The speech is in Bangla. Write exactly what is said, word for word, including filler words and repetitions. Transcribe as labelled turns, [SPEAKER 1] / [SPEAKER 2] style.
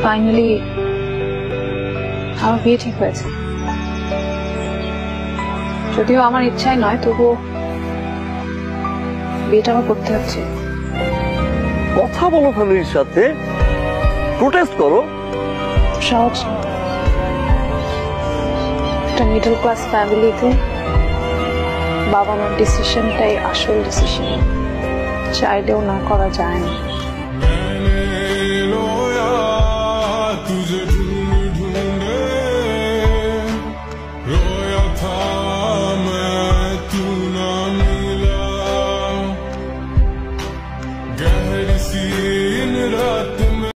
[SPEAKER 1] ফাইনালি আমার বিয়ে ঠিক হয়েছে। যদিও আমার ইচ্ছাই নয়, তবুও বিয়েটা আমার করতে হচ্ছে।
[SPEAKER 2] কথা বলো ফ্যামিলির সাথে, প্রোটেস্ট করো।
[SPEAKER 1] সহজ না। একটা মিডল ক্লাস ফ্যামিলিতে বাবা মার ডিসিশনটাই আসল ডিসিশন, চাইলেও না করা যায় না।